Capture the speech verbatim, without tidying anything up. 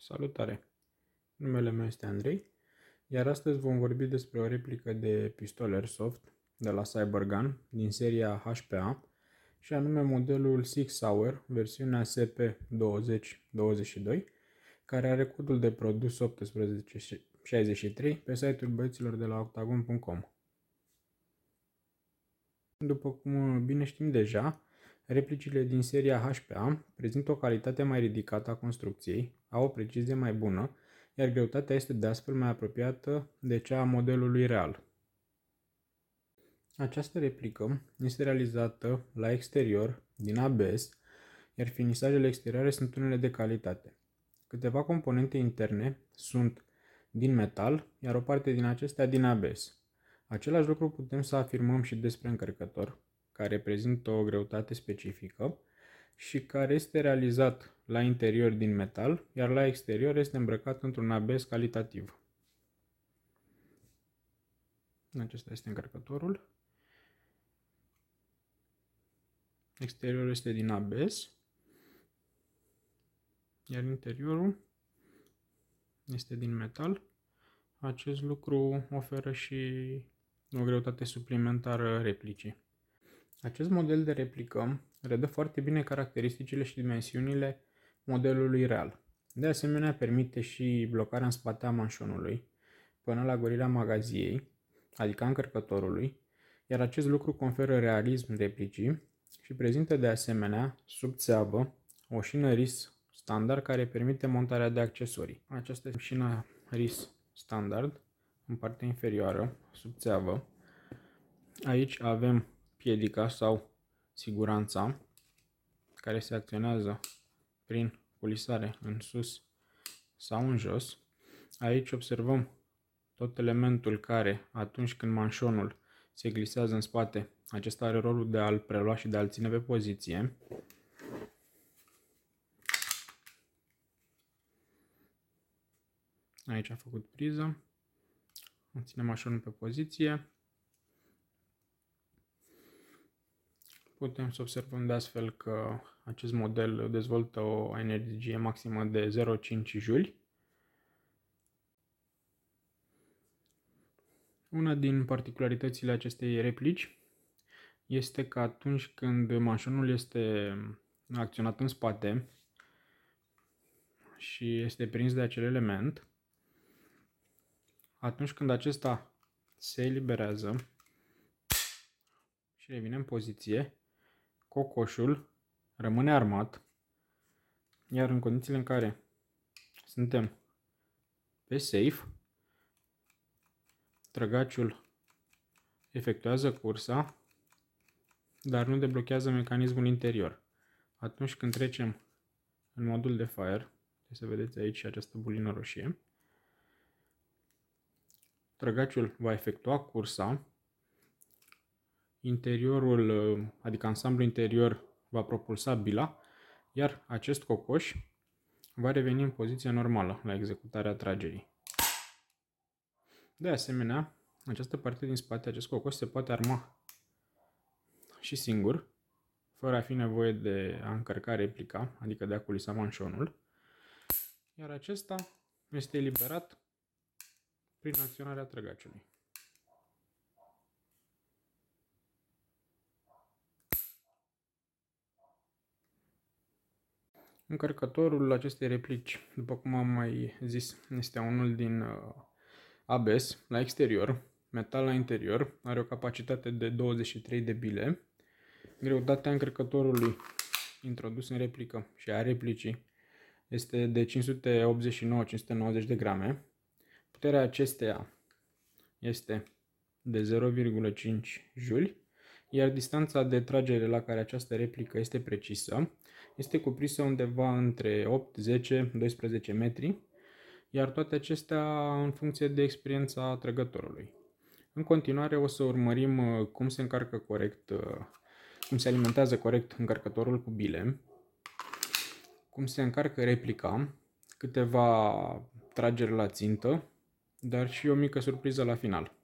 Salutare! Numele meu este Andrei, iar astăzi vom vorbi despre o replică de pistol Airsoft de la Cybergun din seria H P A și anume modelul Six Sauer, versiunea S P douăzeci douăzeci și doi, care are codul de produs o opt șase trei pe site-ul băieților de la octagon punct com. După cum bine știm deja, replicile din seria H P A prezintă o calitate mai ridicată a construcției, au o precizie mai bună, iar greutatea este de astfel mai apropiată de cea a modelului real. Această replică este realizată la exterior, din A B S, iar finisajele exterioare sunt unele de calitate. Câteva componente interne sunt din metal, iar o parte din acestea din A B S. Același lucru putem să afirmăm și despre încărcător, care prezintă o greutate specifică și care este realizat la interior din metal, iar la exterior este îmbrăcat într-un A B S calitativ. Acesta este încărcătorul. Exteriorul este din A B S, iar interiorul este din metal. Acest lucru oferă și o greutate suplimentară replicii. Acest model de replică redă foarte bine caracteristicile și dimensiunile modelului real. De asemenea, permite și blocarea în spate a manșonului până la golirea magaziei, adică a încărcătorului, iar acest lucru conferă realism replicii și prezintă de asemenea sub țeavă o șină R I S standard care permite montarea de accesorii. Aceasta este șina R I S standard în partea inferioară, sub țeavă. Aici avem piedica sau siguranța, care se acționează prin culisare în sus sau în jos. Aici observăm tot elementul care, atunci când manșonul se glisează în spate, acesta are rolul de a-l prelua și de a-l ține pe poziție. Aici a făcut priză. Ține manșonul pe poziție. Putem să observăm de astfel că acest model dezvoltă o energie maximă de zero virgulă cinci juli. Una din particularitățile acestei replici este că atunci când manșonul este acționat în spate și este prins de acel element, atunci când acesta se eliberează și revine în poziție, cocoșul rămâne armat, iar în condițiile în care suntem pe safe, trăgaciul efectuează cursa, dar nu deblochează mecanismul interior. Atunci când trecem în modul de fire, să vedeți aici această bulină roșie, trăgaciul va efectua cursa, interiorul, adică ansamblul interior, va propulsa bila, iar acest cocoș va reveni în poziția normală la executarea tragerii. De asemenea, această parte din spate, acest cocoș, se poate arma și singur, fără a fi nevoie de a încărca replica, adică de a culisa manșonul, iar acesta este eliberat prin acționarea trăgaciului. Încărcătorul acestei replici, după cum am mai zis, este unul din A B S la exterior, metal la interior, are o capacitate de douăzeci și trei de bile. Greutatea încărcătorului introdus în replică și a replicii este de cinci sute optzeci și nouă - cinci sute nouăzeci de grame. Puterea acesteia este de zero virgulă cinci juli, iar distanța de tragere la care această replică este precisă este cuprinsă undeva între opt, zece, doisprezece metri, iar toate acestea în funcție de experiența trăgătorului. În continuare o să urmărim cum se încarcă corect, cum se alimentează corect încărcătorul cu bile, cum se încarcă replica, câteva trageri la țintă, dar și o mică surpriză la final.